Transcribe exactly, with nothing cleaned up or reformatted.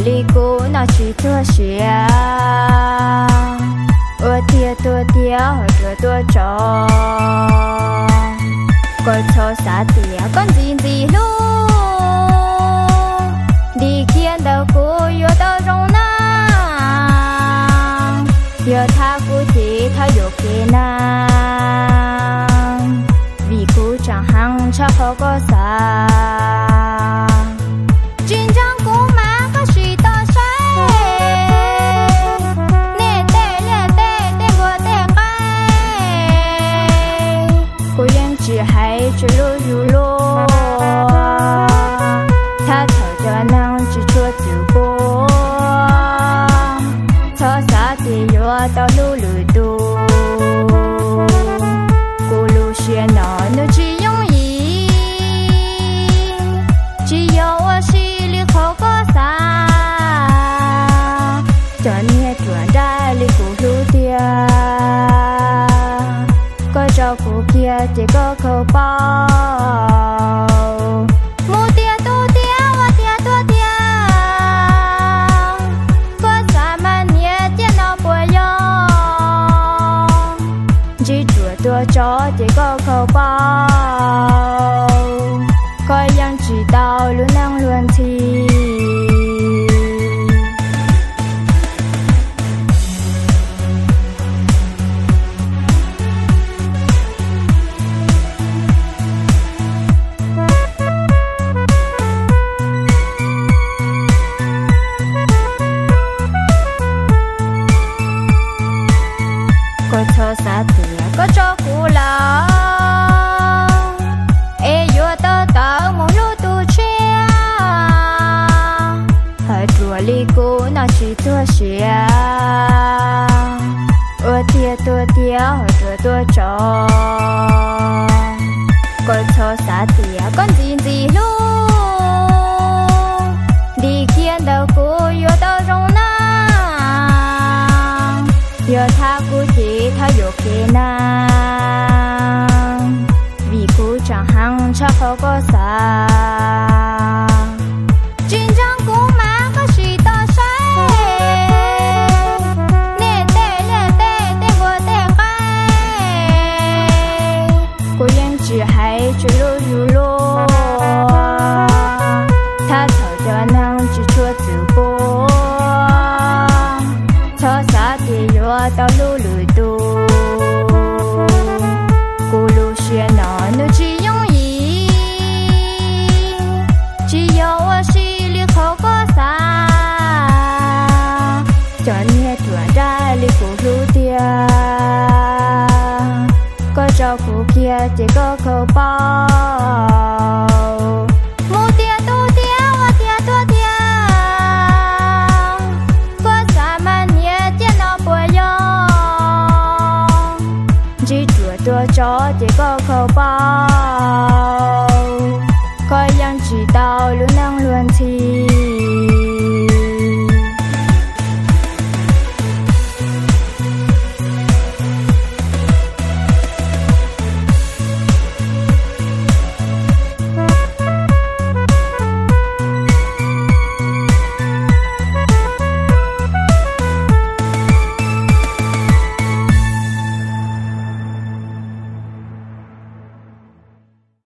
li cô nó chỉ thua xia tua tia tua tia hồi tua tua trò coi cho xa tia con gì gì luôn đi kia đâu cô yo đâu rong nang yo tha cô chỉ tha yo kia nang vì cô chẳng hăng chắc khó có xa chính trang cô má có gì to say nè tê nè tê tê của tê cái cô yên chỉ hay chỉ lô dù lô tha thở cho năng chỉ chua tiểu cô cho xa thì yo tao lù lù tu cô lù xuyên nó nó chỉ dùng ý chỉ yo xí li khó có xa cho nghe chuyện ra li cô lù tia có cho cô kia thì có khâu bao mu tia tu tia wa tia tu tia có xa mà nhẹ tia nó bùa yo chỉ chùa tua cho thì có khâu bao có yang chỉ đạo luôn năng luôn thi có cho xa tia có cho cô là e yo tơ tơ mong lu tu chia hơi chùa li cô nó chỉ tua xia tua tia tua tia hồi tua tua trò có cho xa tia con gì gì luôn đi kia đâu cô yo đâu rong nang yo tha cô chỉ tha yo kia nang vì cô chẳng hăng chắc khó có xa